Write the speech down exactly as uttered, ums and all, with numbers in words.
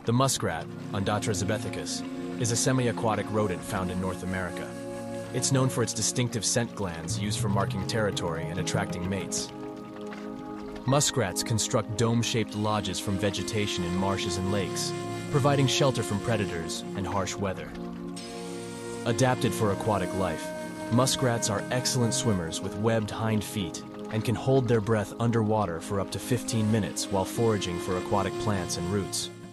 The muskrat, Undatra zibethicus, is a semi-aquatic rodent found in North America. It's known for its distinctive scent glands used for marking territory and attracting mates. Muskrats construct dome-shaped lodges from vegetation in marshes and lakes, providing shelter from predators and harsh weather. Adapted for aquatic life, muskrats are excellent swimmers with webbed hind feet and can hold their breath underwater for up to fifteen minutes while foraging for aquatic plants and roots.